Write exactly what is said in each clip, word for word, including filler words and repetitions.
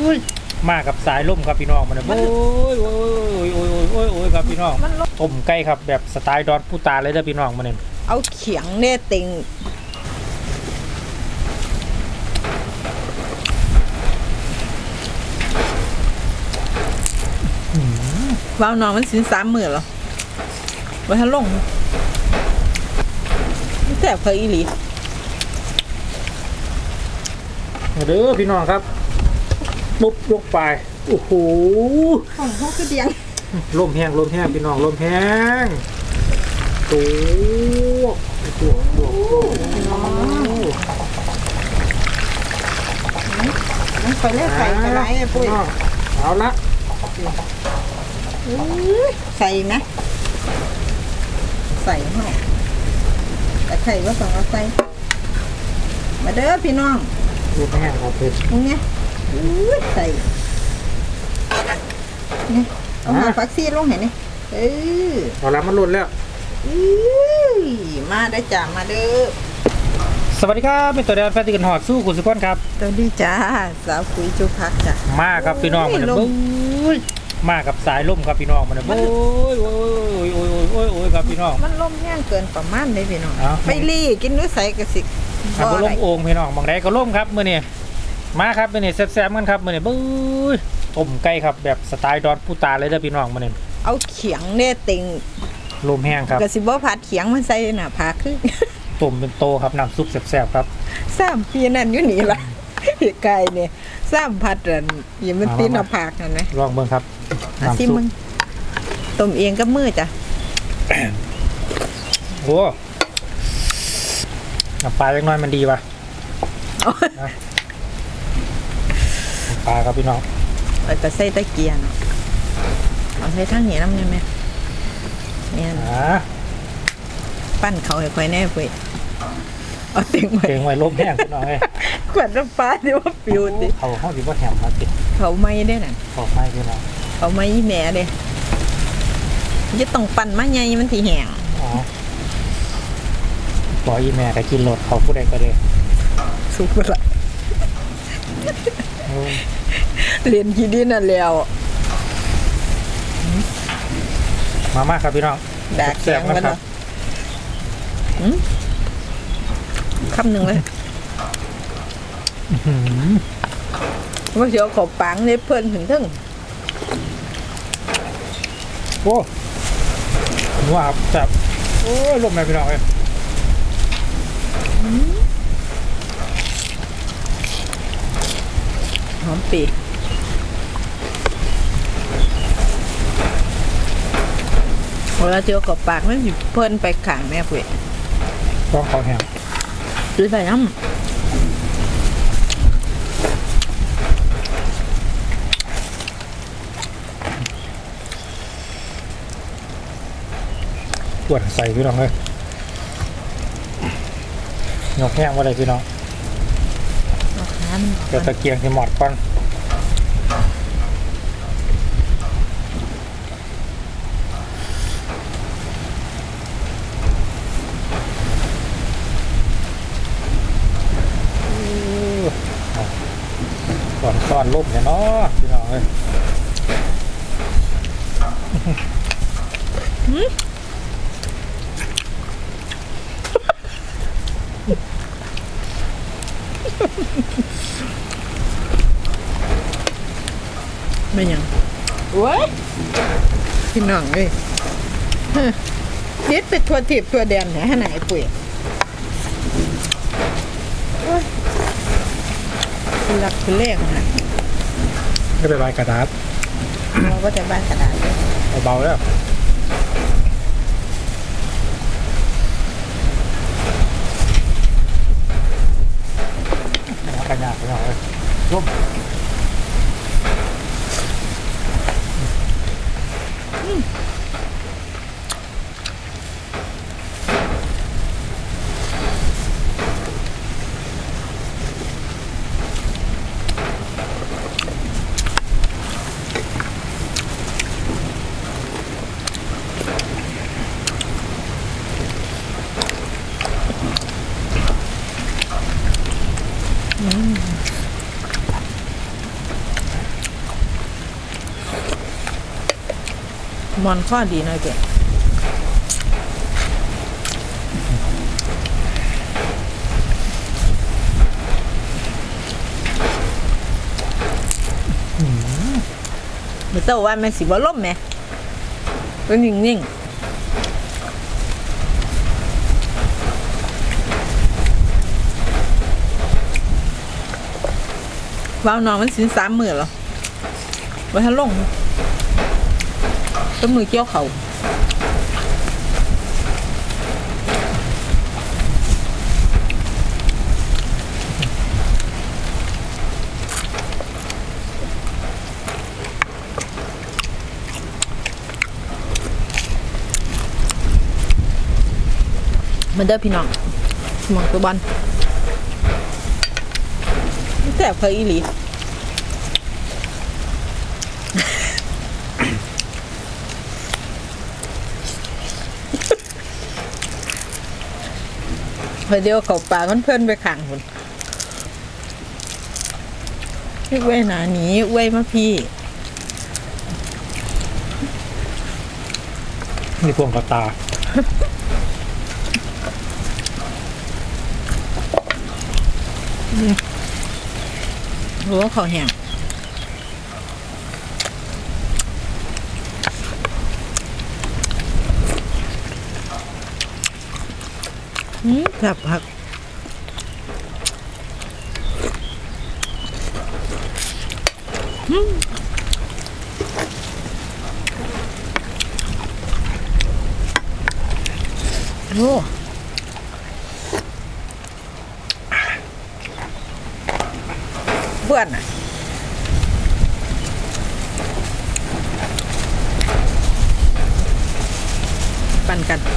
ยมากับสายล่มครับพี่น้องมันโอ้ยโอ้ยโอ้ยโอ้ยโอ้ยโอ้ยครับพี่น้องต้มไก่ครับแบบสไตล์ดอนผู้ตาเลยเด้อพี่น้องมันเนี่ยเอาเขียงเนี่ยติงว้าวนอนมันสินสามหมื่นหรอว่าถ้าลงไม่แสบเคยอีหลีเด้อพี่น้องครับปุ๊บยกไปโอ้โหของเขาคือเดียงลมแห้งลมแห้งพี่น้องลมแห้งตัวตัวตัวมันคอยเล่นใส่ไปไรไอ้ปุ้ยเอาละใส่ไหมใส่ห้องแต่ไข่ว่าสองเอาใส่มาเด้อพี่น้องลมแห้งครับเพื่อนตรงนี้ใส่นี่เอามาฟักซี่ลงเห็นไหมเออเอาละมันหล่นแล้วมาได้จ้ามาเด้อสวัสดีครับเป็นตัวแดนแฟนติกันหอดสู้คุณสุขอนครับสวัสดีจ้าสาวคุยจุพักจ้ะมาครับพี่น้องมันโอ้ยมากับสายล่มครับพี่น้องมันโอ้ยโอ้ยโอ้ยโอ้ยโอ้ยโอ้ยครับพี่น้องมันล่มแห้งเกินประมาณเลยพี่น้องไปรีกินด้วยใส่กระสิบ่ล่มโอ่งพี่น้องบางใดก็ล่มครับมื่อนี้มาครับมื่อนี้แซ่บๆกันครับมื่อนี้บุ้ยต้มไก่ครับแบบสไตล์ดอนผู้ตาเลยเด้อพี่น้องมื่อนี้เอาเขียงเนี่ยติงลมแห้งครับกระสิบว่าผัดเขียงมันใส่หน้าผากคือต้มเป็นโตครับน้ำซุปแซ่บๆครับสามปีนั่นอยู่นี่ละไก่เนี่ยสามผัดอันอย่ามันตีนหน้าผากนั่นไหมลองเบิ่งครับน้ำซุปต้มเองก็มือจ้ะโอ้น้ำปลาเล็กน้อยมันดีป่ะปลาครับพี่น้องเอาแต่ใส่ตะเกียงเอาใส่ทั้งเหนียวน้ำเนี่ยไหมเนี่ยปั้นเขาให้ค่อยแน่เว้ยเอาเต็งไว้เต็งไว้ลมแห้งพี่น้องเลยขวดน้ำปลาที่ว่าปิวติเขาเขาที่ว่าแหมมาติเขาไม่ได้น่ะเขาไม่พี่น้องเขาไม่แหม่เด้จะต้องปั่นมาไงมันทีแห้งอ๋อปล่อยแม่แต่กินรถเขาผู้ใดก็เลยสุกไปละเรียนกี่ดินน่ะแล้วมามากครับพี่น้องแดกแข็งกันเนาะคำหนึ่งเลยว่าเดี๋ยวขอปังเนี่ยเพิ่นถึงถึงโอ้ว้าวจับโอ้ยลมแม่พี่น้องเลยหอมปีเวลาเจอกับปากมันเพิ่นไปขังแม่ปุ้ยต้องเขาแห้งดูไปน้ำปวดใส่พี่น้องเลยยกแห้งว่าอะไรพี่น้องเดี๋ยวตะเกียงจะหมดก่อนก่อนซ่อนลมเนี่ยเนาะพี่น้องเลยไม่ยังโว้ยพี่น้องเลยเด็ดไปทัวทิพทัวแดนไหนให้ไหนปุ๋ยหลักคือเลขนะก็ไปใบกระดาษเราก็จะใบกระดาษเบาๆแล้วกระยาไปหน่อยลมมอนข้อดีหน่อยเกิดเมื่อเจ้าว่าแม่สิบ่ล่มไหมก็นิ่งๆว้าวนอนมันสินสามมือหรอว่าถ้าลงต้นมือเกี่ยวเขามันเด้อพี่น้องมองตัวบอลแซ่บเคยอีหลีพอเดียวเขาป่าเพื่อนๆไปขังคนเว้ยหนาหนีเว้ยมาพี่นี่พวงกระตารู้ว่าเขาแห้งอืมแบบผักอืมโอ้เพื่อนอ่ะปั่นกัน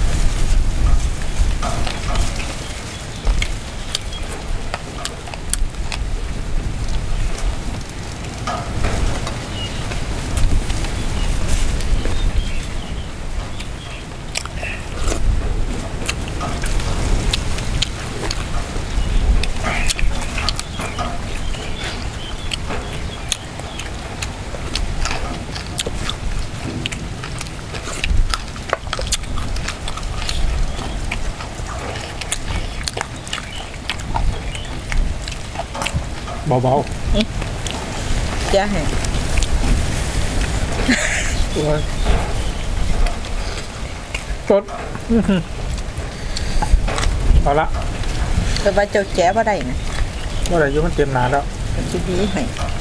เบาๆจะให้สดเอาละแต่ว่าเจ้าแจ๋ว่าได้นะเมื่อไหร่ยุ่งมันเต็มนานแล้วจะดีให้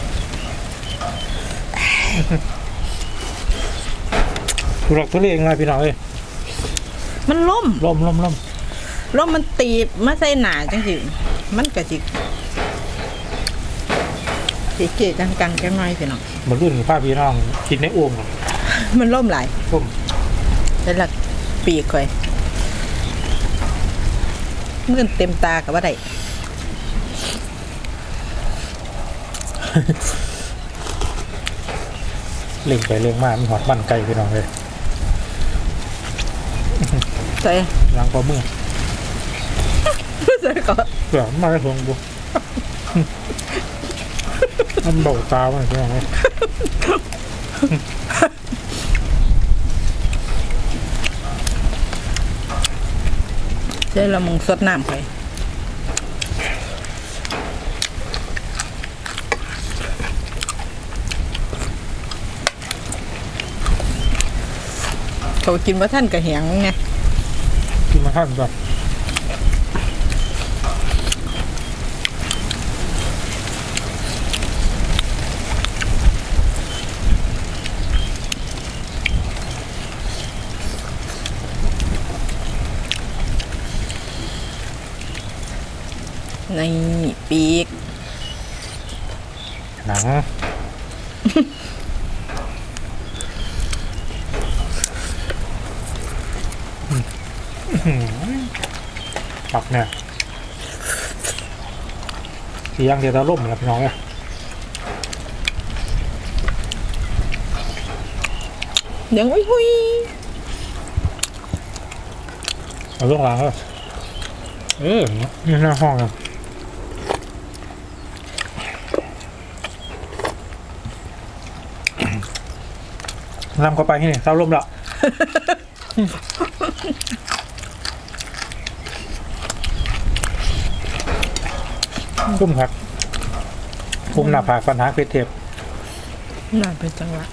ทุรักทุเลงเลยพี่น้องเอ้ยมันล่มล่มล่มล่มล่มมันตีบมาใส่หนาจังสิมันกระจิกเจ๊ๆจังกังจังน้อยพี่น้องมันรุ่นป้าพี่น้องกินในอ่วงมันล่มหลายล่มแล้วหลักปีกค่อยเมื่อเต็มตากับว่าได้เล่งไปเล่งมามันหอดบ้านไก่พี่น้องเลยใส่ล้างปลาเมื่อใส่ก็เผื่อมาให้ทวงบุมันเบาตาไปพี่น้องเลยเดี๋ยวเรามึงสดน้ำไปเขากินมาท่านกระแหงไงกินมาท่านแบบในปีกหนังปักเนี่ยสีย่างเดียวตะล่มนะพี่น้องเนี่ยเดี๋ยวหุยเอาลูกหลังเลยเออนี่หน้าห้องครับนำเข้าไปที่นี่เศร้าลมแล้วกุ้มครับกุ้มหน้าผากปัญหาเพชรเทปน่าเป็นจังหวะ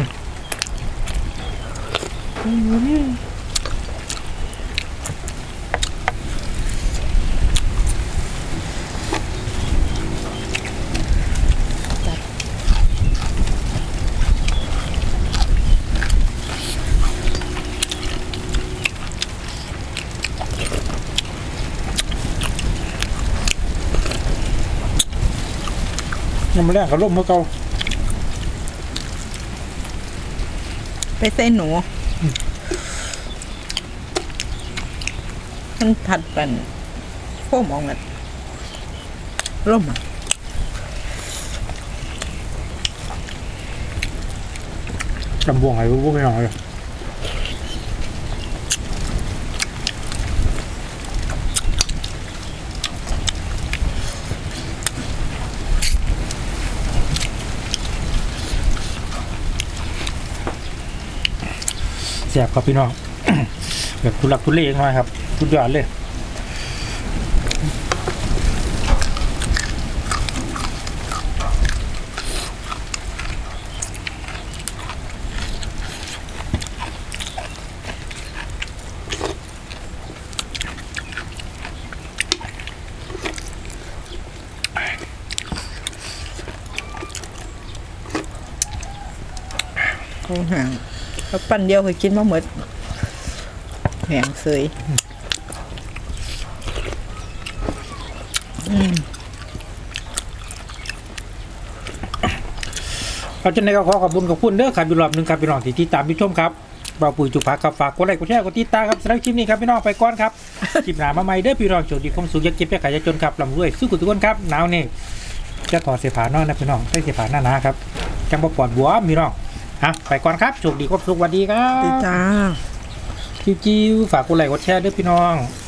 ยังไม่แรกเขาล่มเมื่อเก่าไปเส้นหนูมันผัดเป็นโค้งมองกันร่มอ่ะจำบวงไอ้พวกไม่หน่อยแสบครับพี่น้อง แบบทุลักทุเลหน่อยครับสุดยอดเลยเขาห่างแล้วปั้นเดียวเคยกินมาหมดแหงเสยอืมเอาจนในก็ขอขอบคุณขอบคุณเด้อครับอยู่รอบหนึ่งครับพี่น้องที่ติดตามที่ชมครับบ่าวปุ๋ยจุกผักครับฝากกดไลค์กดแชร์กดติดตามครับสำหรับคลิปนี้ครับพี่น้องไปก่อนครับ คลิปหน้ามาใหม่เด้อพี่น้องโชคดีความสุขอยากเก็บอยากขายอยากจนครับลำรวยสู้กุทุกคนครับหนาวนี่จะถอดเสื้อผ้านอนนะพี่น้องใส่เสื้อผ้าหน้าหนาครับจังบ่ปวดบัวพี่น้องฮะไปก่อนครับโชคดีความสุขสวัสดีครัดีบจ้าจิ้วๆฝากกดไลค์กดแชร์เด้อพี่น้อง